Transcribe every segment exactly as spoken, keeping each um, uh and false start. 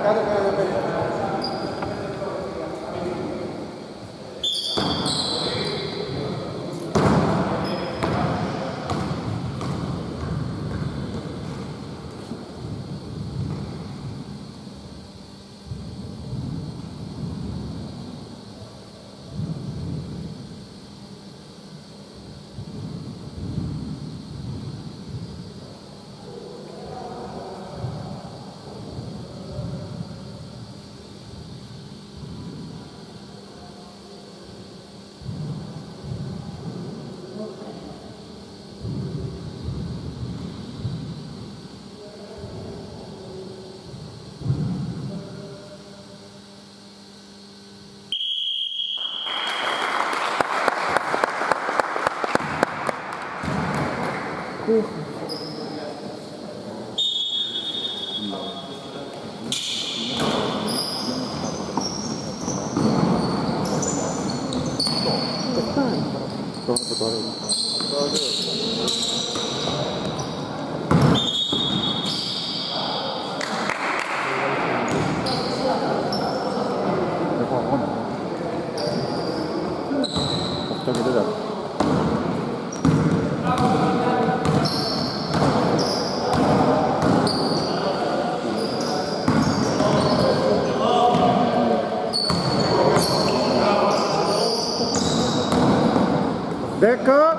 Δέκα.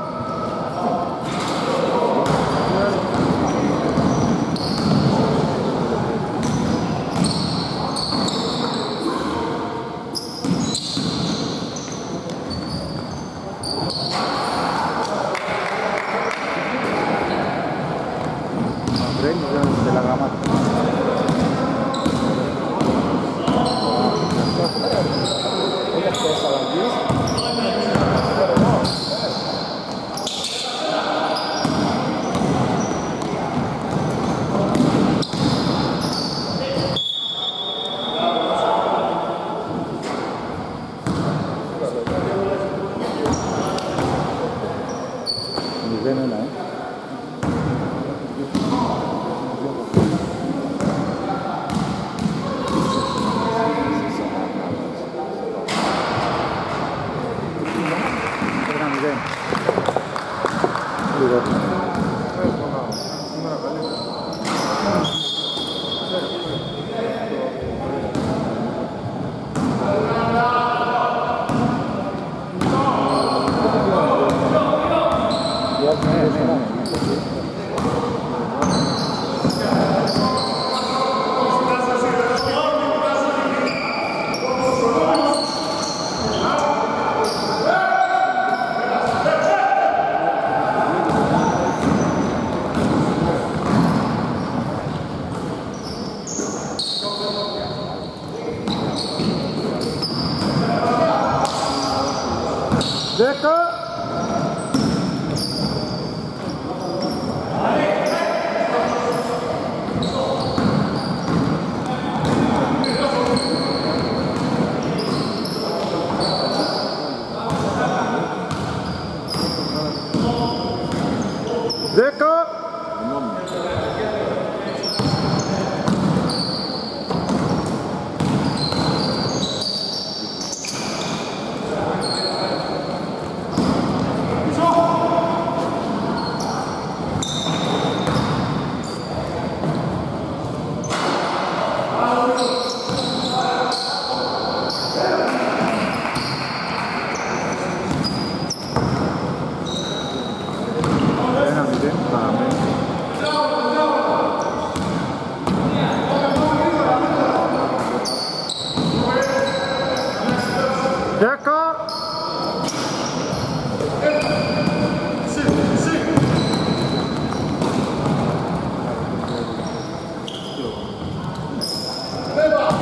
Beba!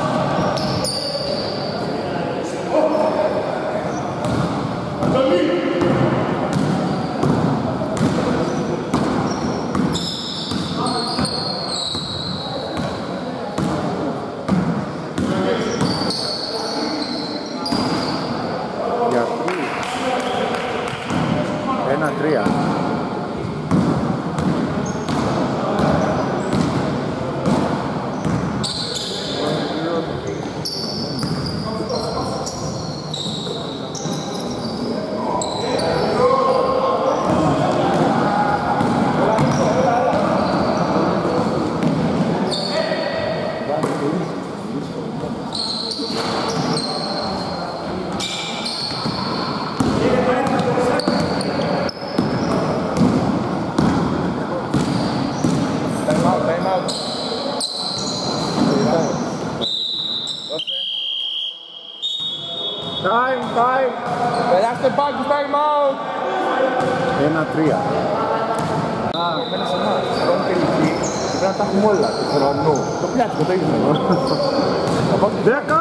Time, time! Περάστε back to time out! Ένα τρία. Α, πέρα σε εμάς. Χρόνο τελική. Πρέπει να τα έχουμε όλα. Το χρόνο. Το πιάτικο, το ίδιο. Δέκα!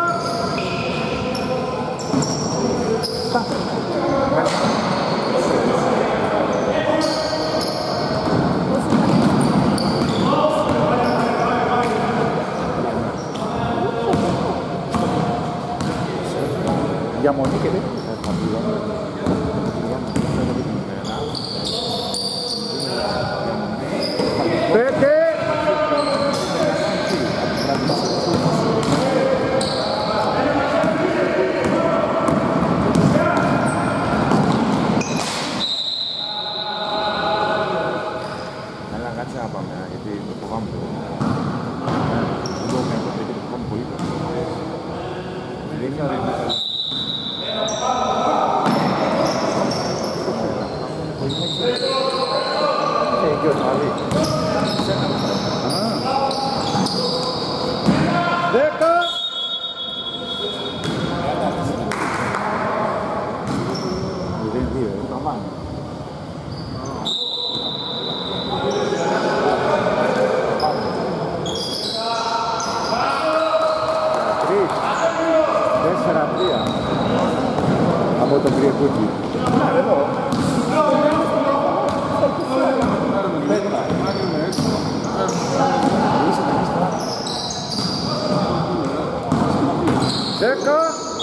Διαμονή και δεν θα πληρώνω. Πέντε! Καλά, κάτσε να πάμε, γιατί το φοβάμαι το. Δεν το κάνω, γιατί το φοβάμαι πολύ. Δεν είναι ωραία. Δέκα! Μηδέν δύο, καμπάνι. Τρεις, τέσσερα, τρία. Από το κρυεκούκι. Να, εδώ. Δέκα!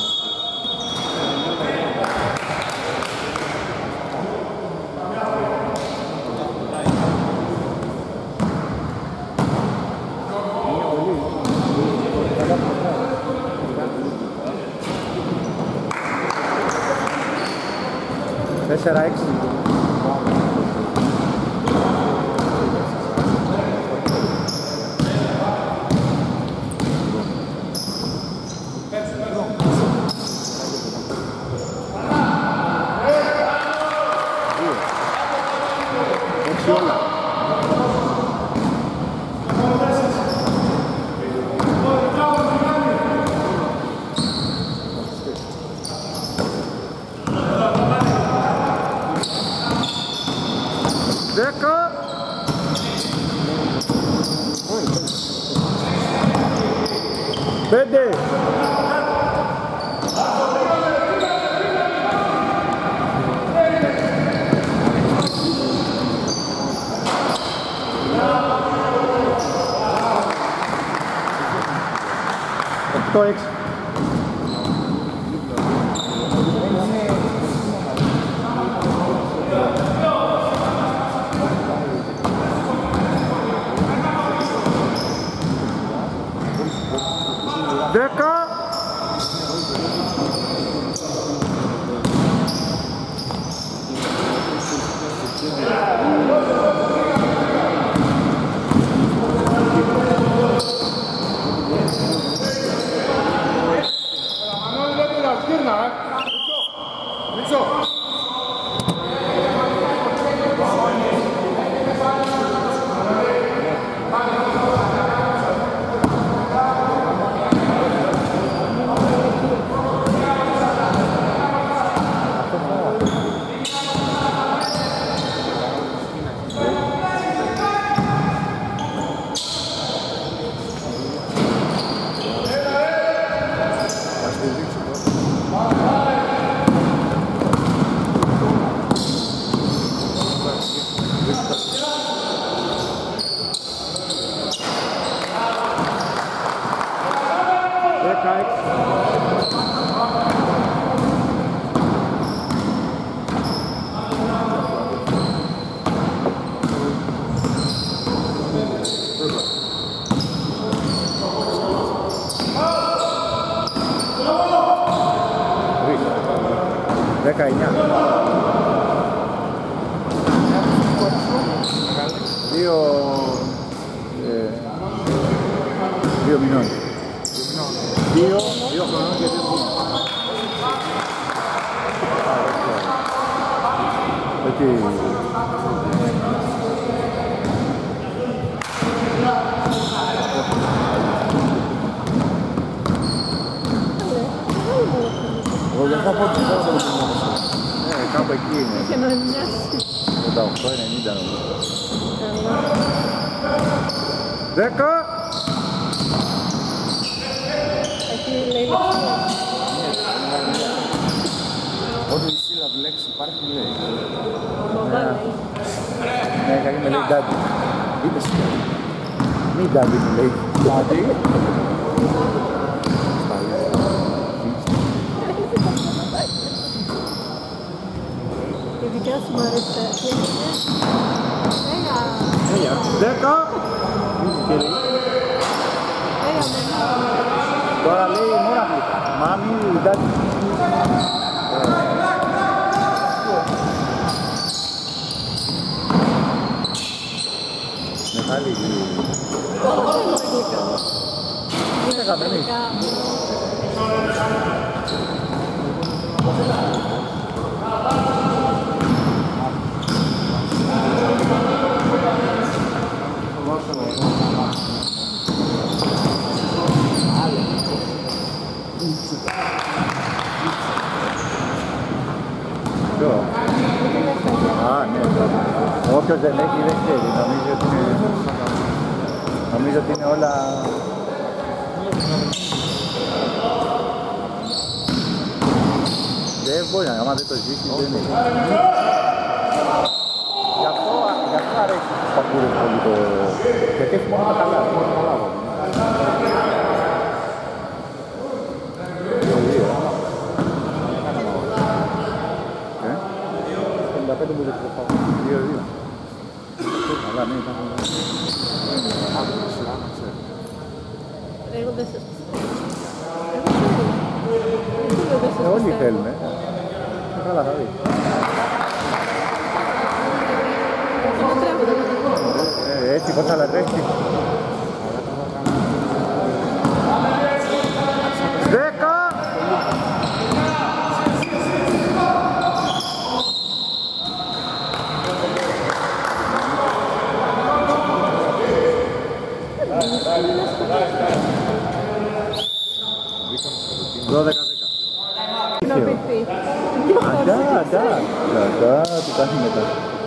Τέσσερα έξι. Δέκα! Πέντε! Οκτώ έξι. Δέκα! δεκαεννιά. Δύο... Ε, δύο μηνών. Δύο μηνών. Δύο, δύο χρονών και δύο χρονών. Έτσι. Εγώ δεν θα πω ότι θα το πω. Ναι, κάπου εκεί είναι. Και να μοιάσει. ογδόντα οκτώ ενενήντα νομίζω. Δέκα! Εκεί λέει λεπτό. Ό,τι η σύλλαβη λέξη υπάρχει λέει. Μπαμπά λέει. Ναι, καλή με λέει ντάντι. Είπες τι. Μη ντάντι μου λέει. Ντάντι. Η δικιά σου μου αρέσει. Έλα. Έλια. Δέκα! Έλα μένα. Τώρα λέει μόνο αγγλικά. Μάμι, ντάντι. Μεγάλη. Όλα θέλουν αγγλικά. Είναι καμένοι. Α, ναι. Όποιος δεν έχει δεν ξέρει. Νομίζω ότι είναι, νομίζω ότι είναι όλα... Δεν μπορεί, άμα δεν το ζήσεις δεν είναι. Γι' αυτό, γι' αυτό αρέσει στους παππούδες πολύ το... Γιατί έχει μόνο τα καλά, μόνο τα καλά. πενήντα πέντε μου δεν το πάω. δύο δύο. Αλλά ναι, ήταν... Εγώ δεν σε πιστεύω. Όλοι θέλουμε. Καλά θα δεις. Έτσι πώς θα λατρεύει. Δέκα! δώδεκα δέκα. Να πηθεί. Αντά, αντά. Αντά, τι κάνει μετά.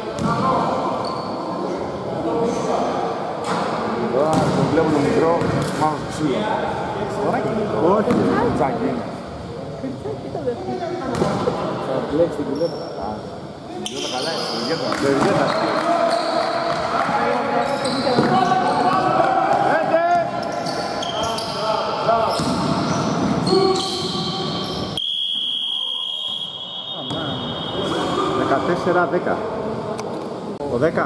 Τώρα το βλέπω το μικρό, μάλλον στο ξύλο. Τώρα και μικρό. Όχι. Τζάκι είναι. Τι το δεύτερο. Θα μπλέξει την κουλέτα. Την κουλέτα καλά είναι, το γέτα. Το γέτα. δεκατέσσερα δέκα. Ο δέκα.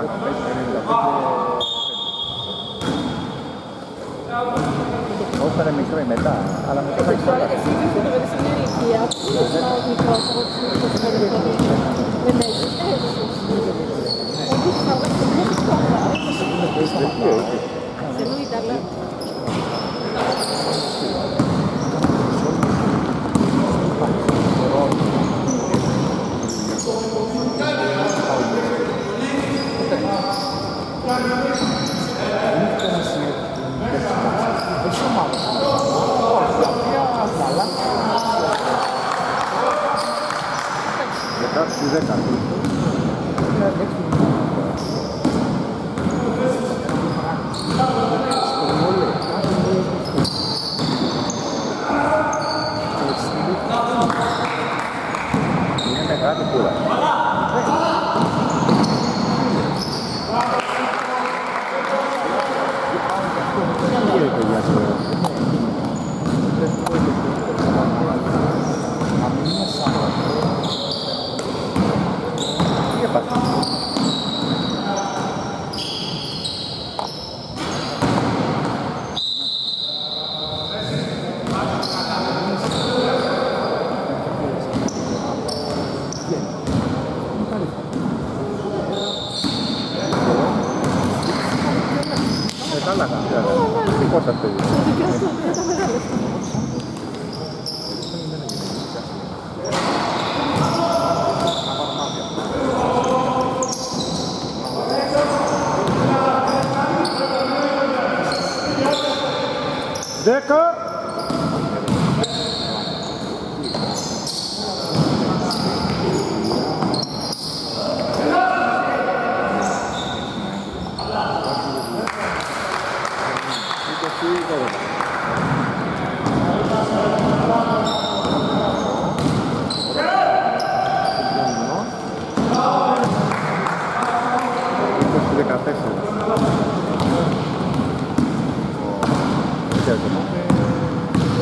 Όσο είναι μικρό ή μετά, αλλά μετά θα Τώρα εσύ βρίσκεται σε μια ηλικία που είναι μικρότερο από τους μικρότερους. Δεν έχεις, έχεις. Όχι, θα βρίσκεται μια μικρότερα. Εννοείται, αλλά... δεκαέξι δέκα. Είναι μεγάλη κούρα. Κύριε παιδιά τώρα. Τι έπαθα. Ε, καλά, καλά. Τι πόσα θέλει. Το δικαιό σου, δεν τα μεγάλες.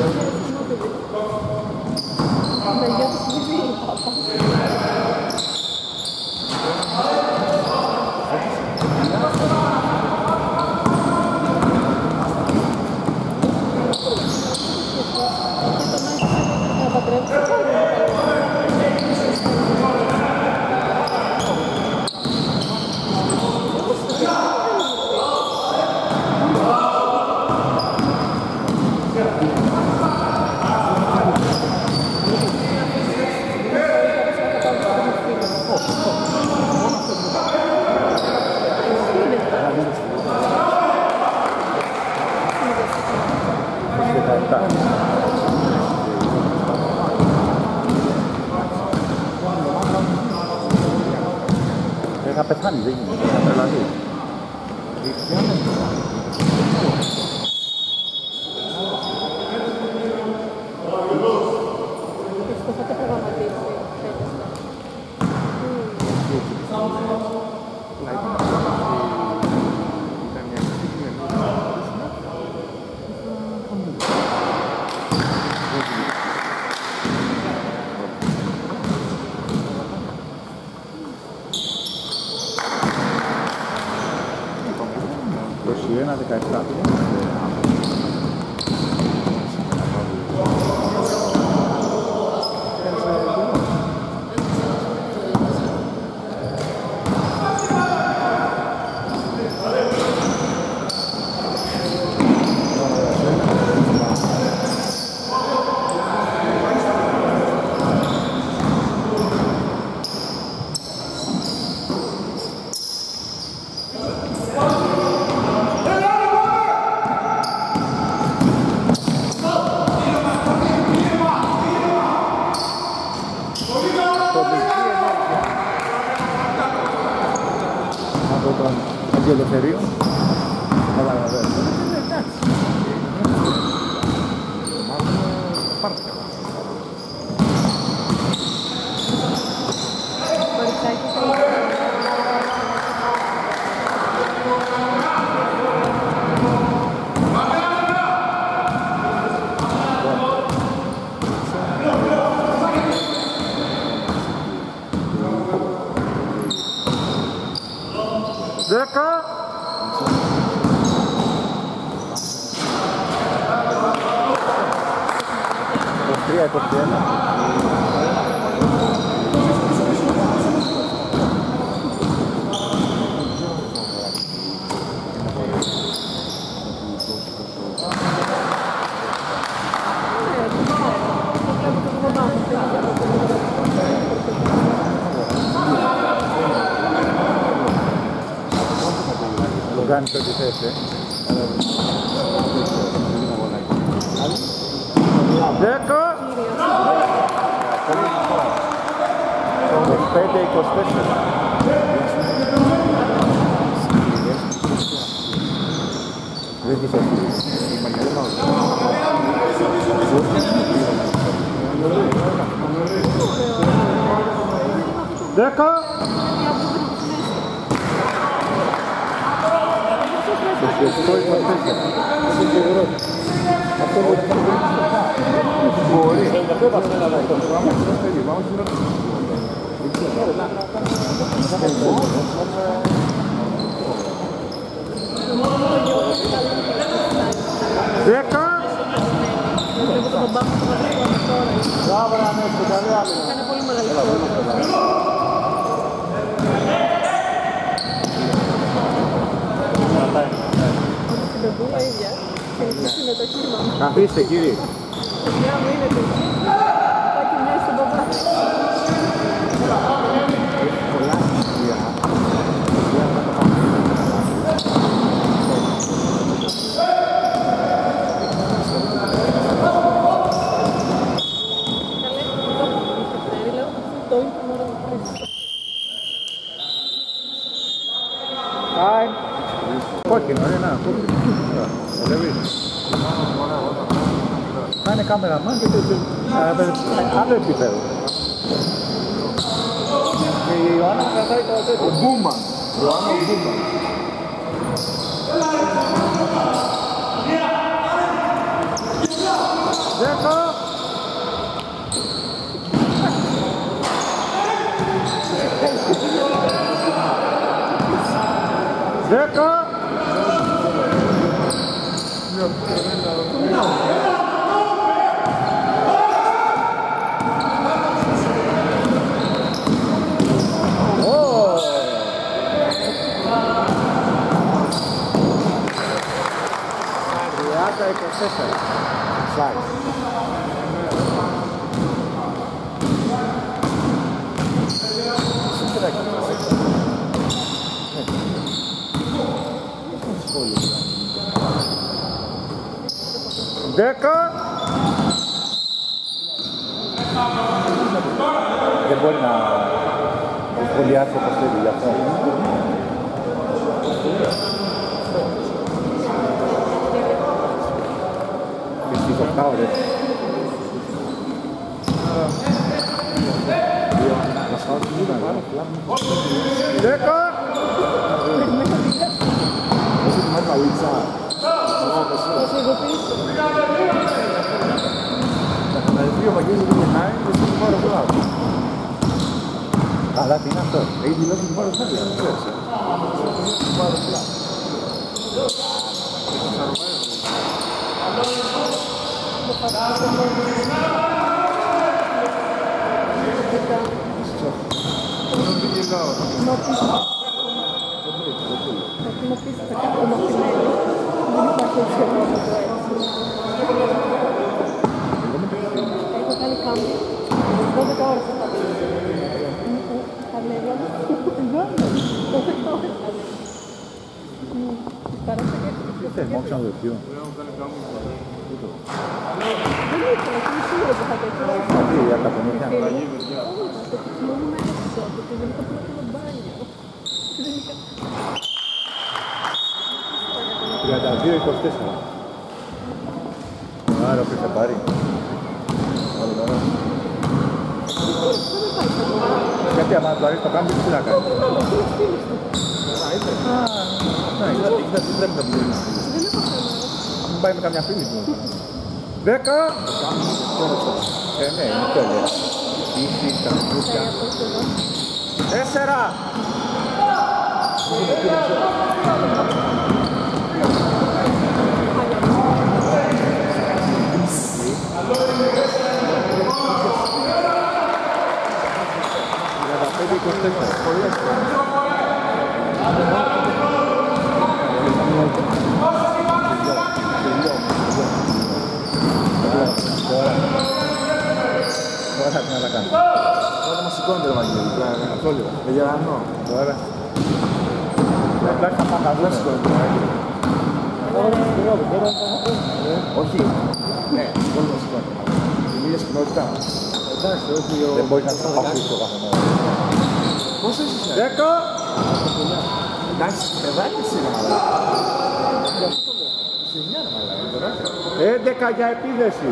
Θα πεθάνει, δεν είναι. Θα τρελαθεί. είκοσι ένα δεκαεπτά. Ελευθερίου. Αλλά βέβαια. Δέκα. είκοσι τρία είκοσι ένα. Το κάνει το αντιθέσει. Δέκα. είκοσι πέντε είκοσι τέσσερα. Δεν της έφυγε. Δέκα. είκοσι οκτώ είκοσι τέσσερα. Αυτό μπορεί να κάνει. Μπορεί. Αυτό θα θέλει να κάνει. Δέκα. Μπράβο, Ανέστη, καλή άλλη. Κάνε πολύ μεγάλη. Μπεμπούλα ίδια, και συμμετοχή μας. Καθίστε κύριε. Παιδιά μου είναι τέτοια. Υπάρχει μια στον παπά. Πολλά στοιχεία. Κόκκινο, ένα κόκκινο. Θα είναι κάμεραμάν και άλλο επίπεδο. Και η Ιωάννα κρατάει το τέτοιο. Ο Μπούμαν. Ιωάννα ο Μπούμαν. Δέκα. Δεν μπορεί να σχολιάσει όπως θέλει γι' αυτό. Και στις οκτώ ώρες. Δέκα. Όσο τη μάθει παλίτσα. Θα σε ειδοποιήσω. Να δει ο Βαγγέλης δεν γεννάει και θα του πάρω βλάβο. Αλλά τι είναι αυτό. Έχει δηλώσει ότι του πάρω βλάβο, δεν ξέρεις. Του πάρω βλάβο. Προτιμώ πίσω θα κάνω μαθημένο. Δεν υπάρχει έτσι εγώ να το έτσι. Έχω κάνει κάμπι. δώδεκα ώρες θα πάω. Πανέλα. δώδεκα ώρες. Παράσα και Τι θες, μόνο ξαναδοχείο. δεν ήθελα, είμαι σίγουρη που θα το έκανα. Τι, για τα πονίδια. Όχι, το τυφλό μου άρεσε, γιατί δεν είχα πλέον το μπάνιο. Δεν είχα... τριάντα δύο είκοσι τέσσερα. Άρα ποιος θα πάρει. Άλλο τώρα. Γιατί άμα του αρέσει το κάμπι, τι να κάνει. Α, ήθελε. Ναι, δεν πρέπει να πηγαίνει. Μην πάει με καμιά φίλη του. Δέκα. Ε, ναι, είναι τέλεια. Ίση, τα κουκούτσια. Τέσσερα. τριάντα πέντε είκοσι τέσσερα. Τώρα τι να τα κάνω. Τώρα μας σηκώνεται το Βαγγέλη, αυτό λέω. Με γερανό. Τώρα. Εντάξει θα πάμε να δούμε. Όχι. Ναι, όλοι μας σηκώνεται. Η ίδια συχνότητα. Εντάξει, όχι ο... Δεν μπορείς να το αφήσεις το κάθε μέρα. Πώς είσαι? Δέκα. Εντάξει, παιδάκι εσύ ρε μαλάκα. Σε εννιά ρε μαλάκα, παιδάκι. έντεκα για επίδεση.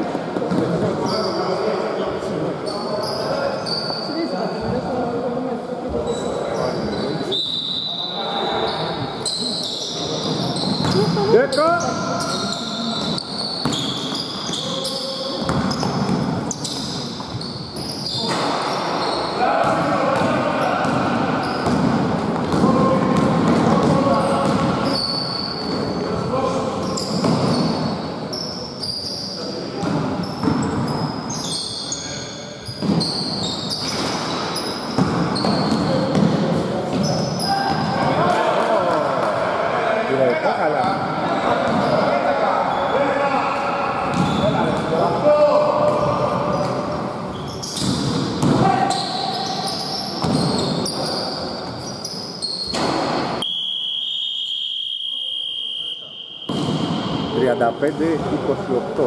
Δέκα. τριάντα πέντε είκοσι οκτώ.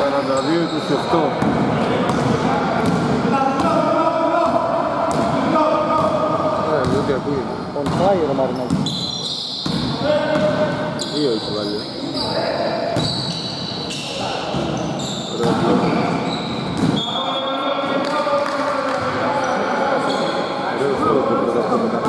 σαράντα δύο είκοσι οκτώ. Ε, διότι ακούγεται. On fire ο Μαρινάκης. Δύο έχει βάλει. Ωραίο μπλοκ. Ωραίο σκορ του πρώτα αυτό μετά.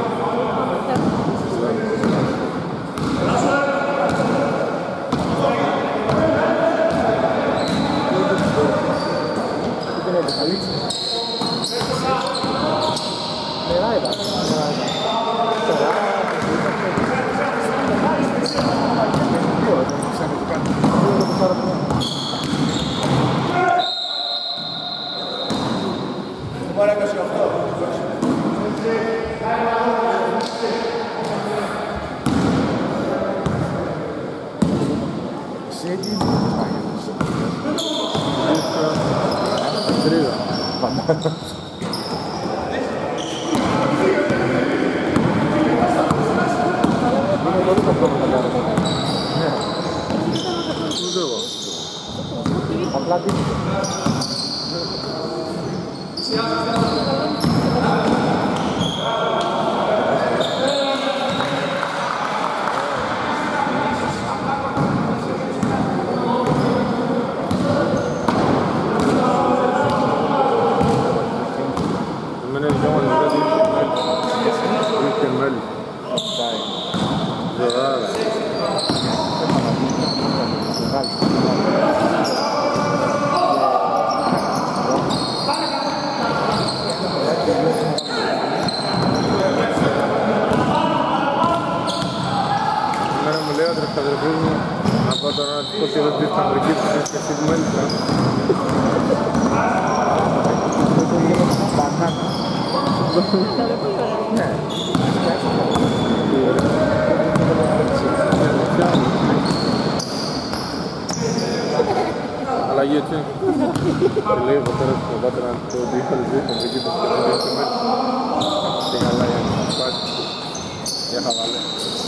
Αλλαγή έτσι. Και λέει ο πατέρας του πατέρα το δύο χιλιάδες δύο τον βρήκε το σκεφτό σε μέλη. Και καλά για να σπάσει. Για χαβάλε.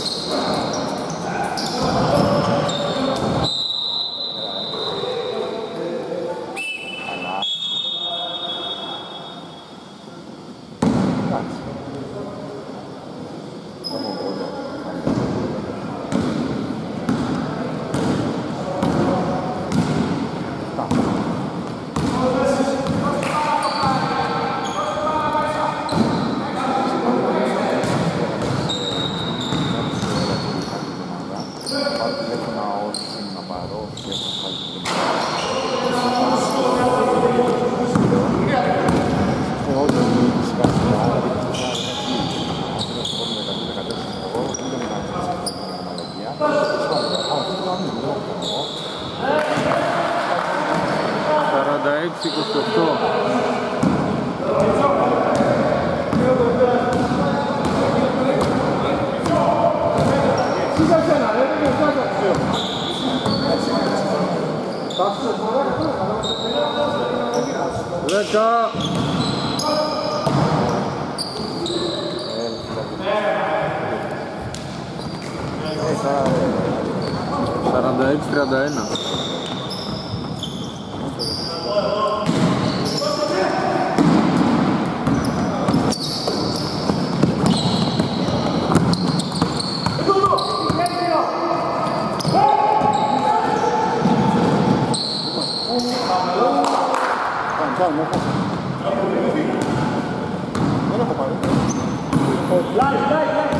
σαράντα έξι είκοσι οκτώ. Δέκα. σαράντα έξι τριάντα ένα. Δεν έχω πάρει. Λάρι, λάρι, λάρι.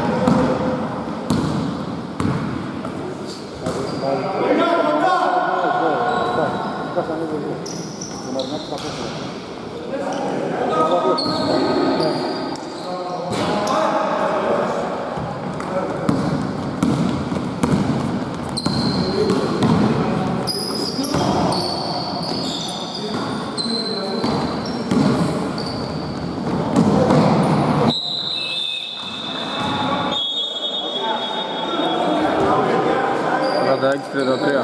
Κάσανε εδώ. Το Μαρινάκη θα πέσει. σαράντα έξι τριάντα τρία.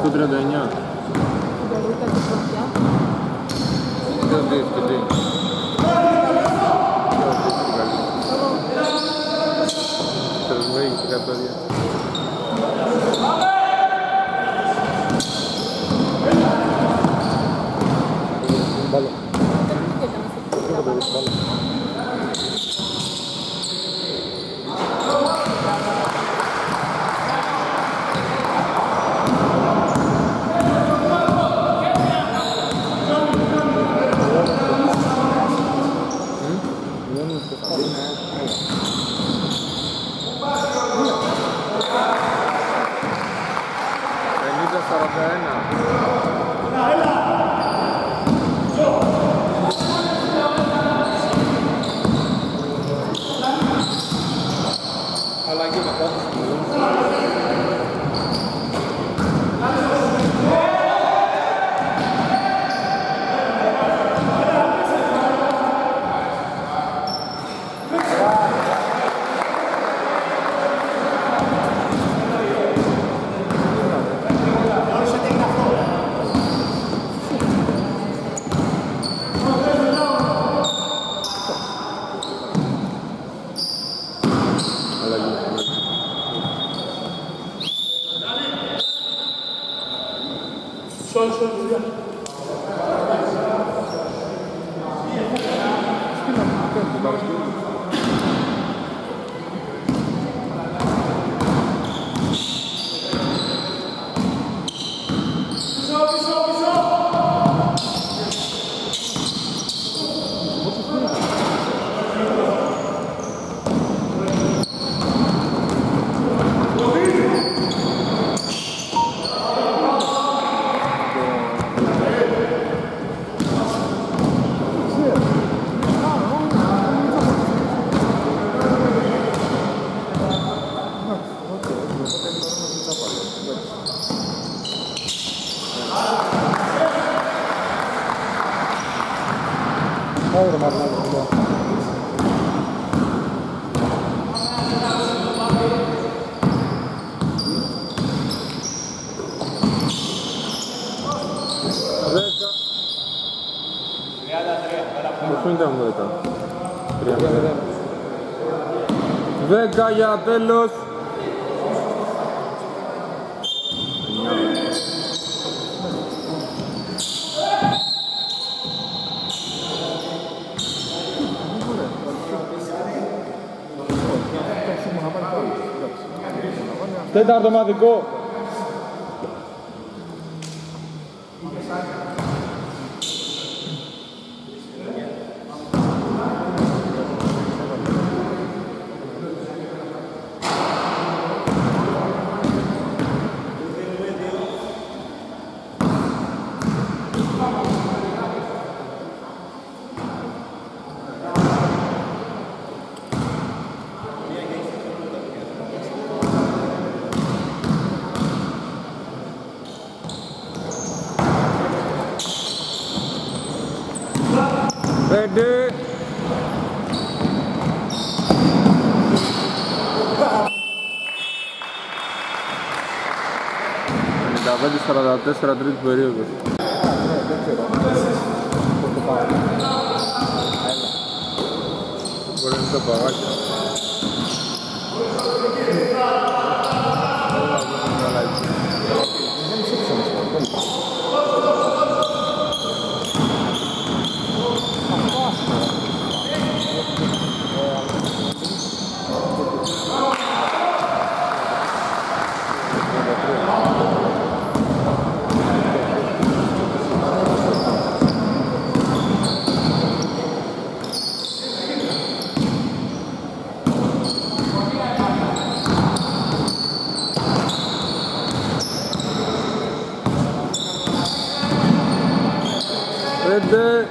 οκτώ τριάντα εννιά. Συμπολίτα τη φωτιά. Δεν δεις και τι. Τρεσβέγει και κάποια παιδιά. Μπάλα. Δεν τι έκανες. πενήντα σαράντα ένα. Αλλαγή μετά. Άρα μάλλον εδώ. Πόσο ήταν δέκα. δέκα για τέλος. Τέταρτο μαδικό. Πέντε. πενήντα πέντε σαράντα τέσσερα τρίτη περίοδος. Μπορεί να είναι τα παγάκια. Πέντε.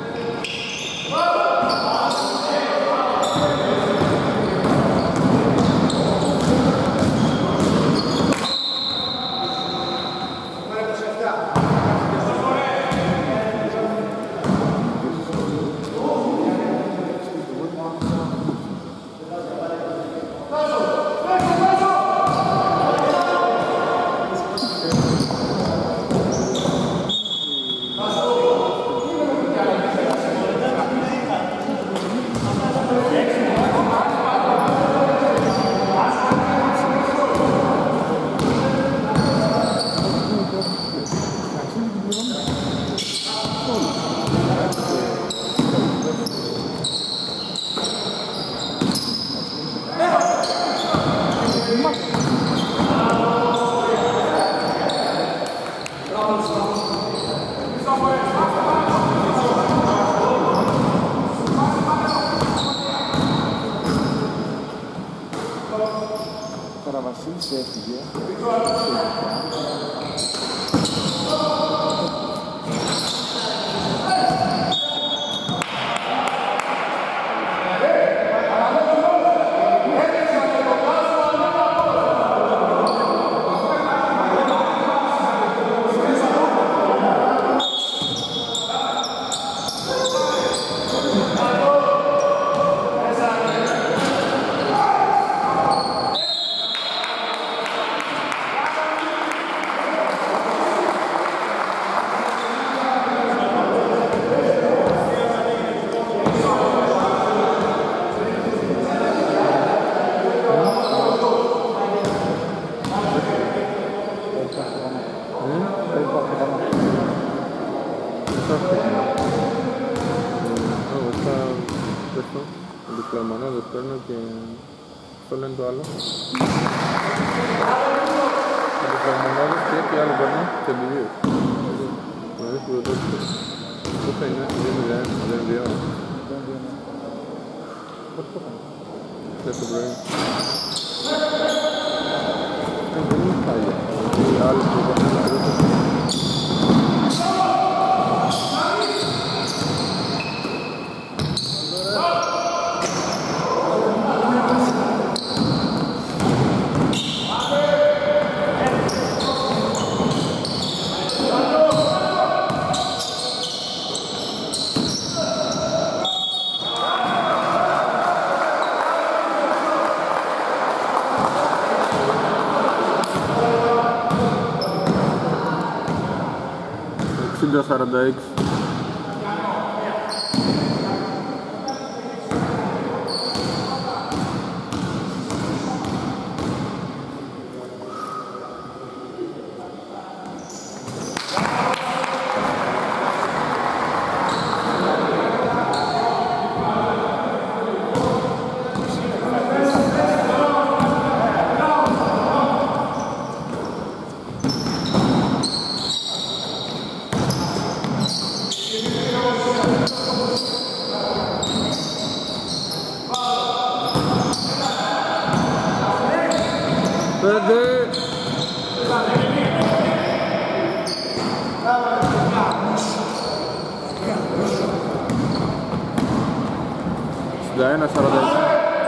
αυτό. Με τους πλεονονόδες παίρνω και... αυτό λένε το άλλο. Με τους πλεονονόδες και τι άλλο παίρνω και εμπειρίες. Δηλαδή που το τόσο. Πόσο είναι, δύο μηδέν, μηδέν δύο. Πώς το κάνω. Χθες το πρωί. Δεν είναι χάλια. Οι άλλοι που είπαν να ρωτήσουν. εξήντα σαράντα έξι. Πέντε. Σαράντα ένα σαράντα ένα.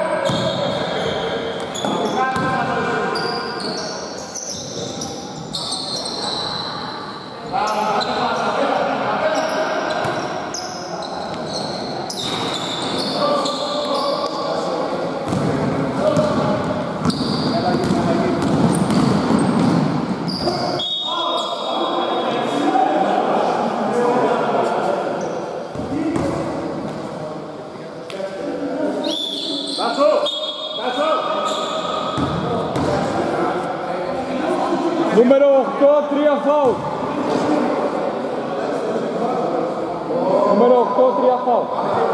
Número oito, τρία foul. Número oito, τρία foul.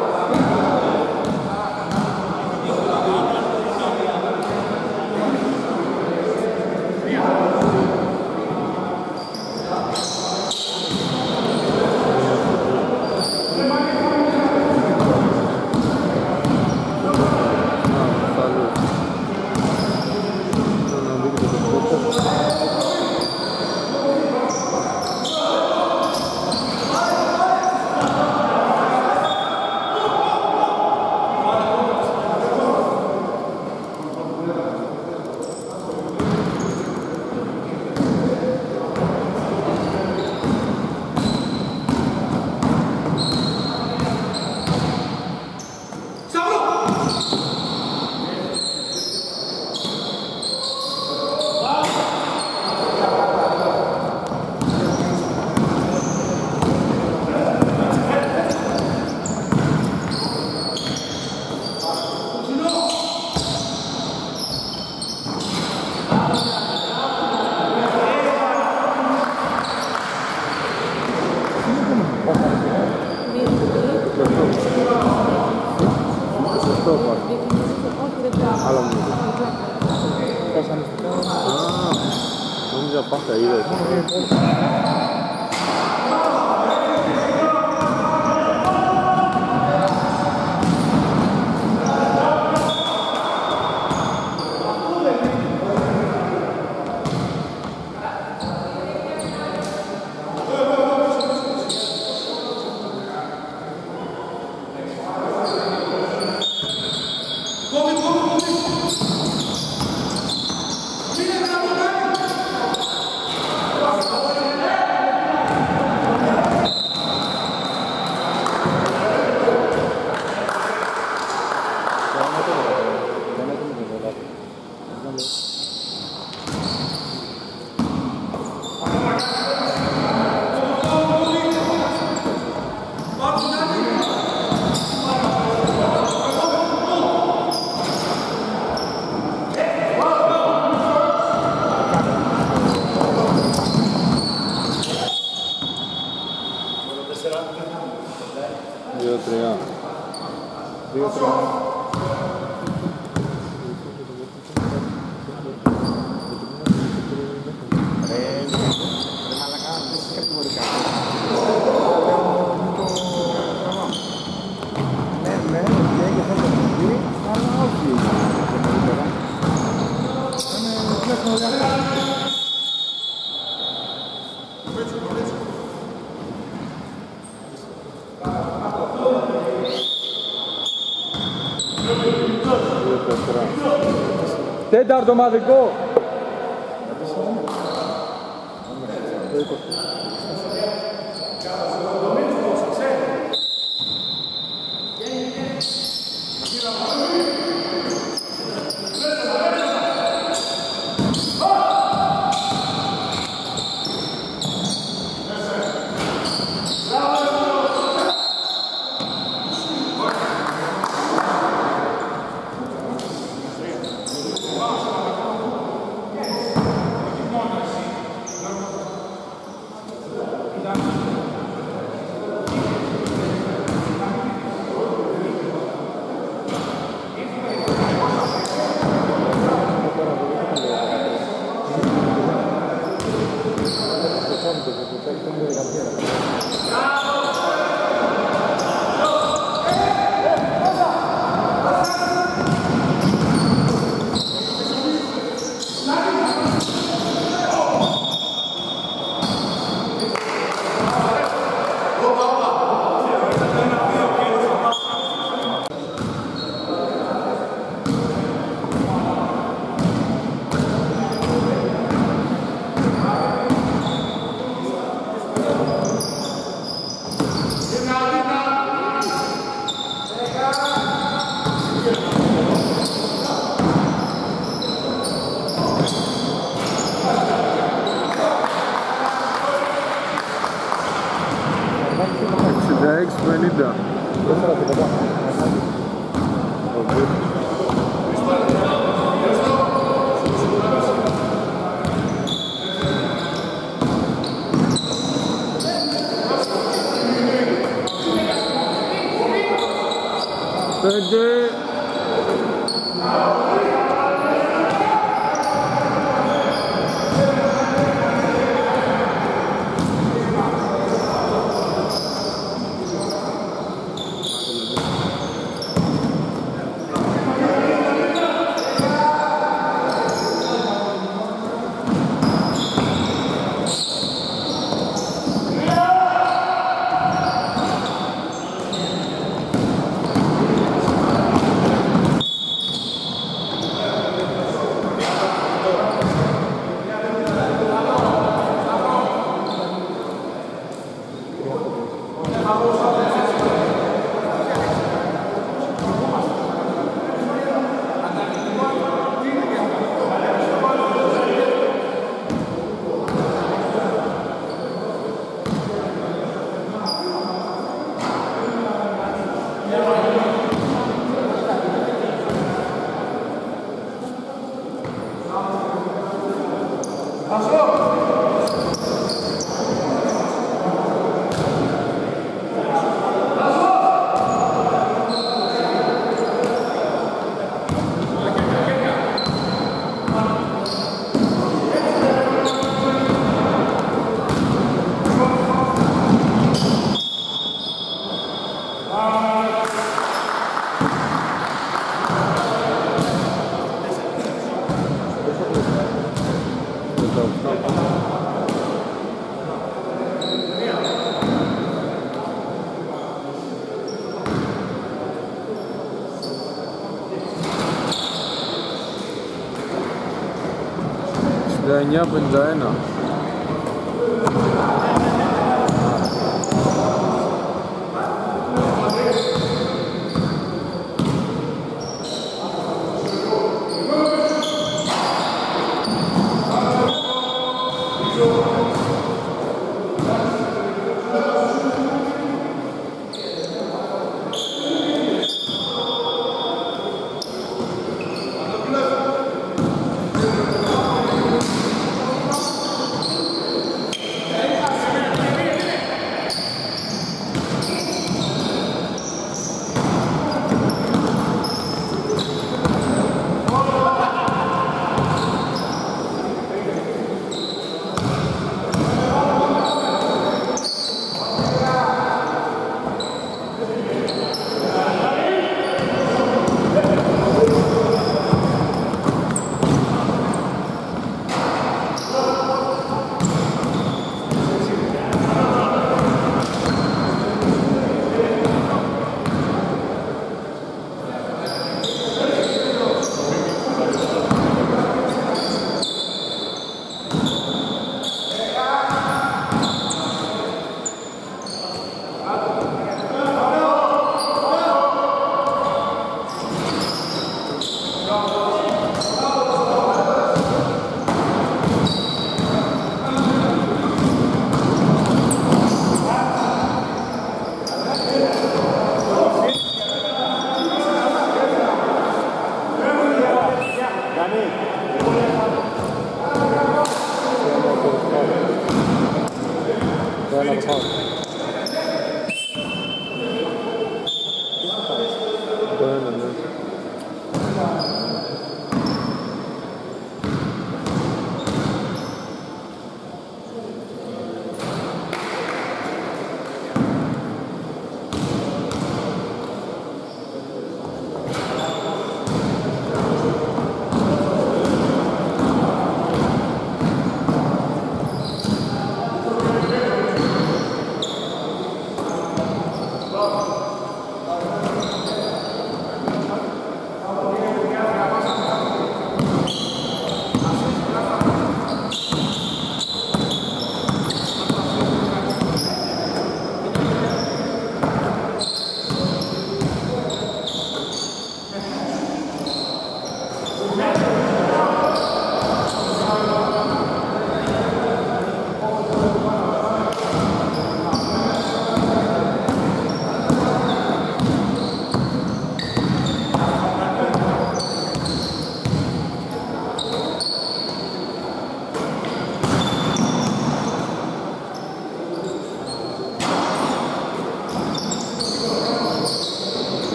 Άλλα μου είπε. Α, νόμιζα πάσα είδες. δύο τρία. δύο τρία. Τέταρτο μαδικό. εξήντα έξι πενήντα. Πέντε. εξήντα εννιά πενήντα ένα.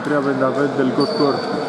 τρία πενήντα πέντε τελικό σκορ.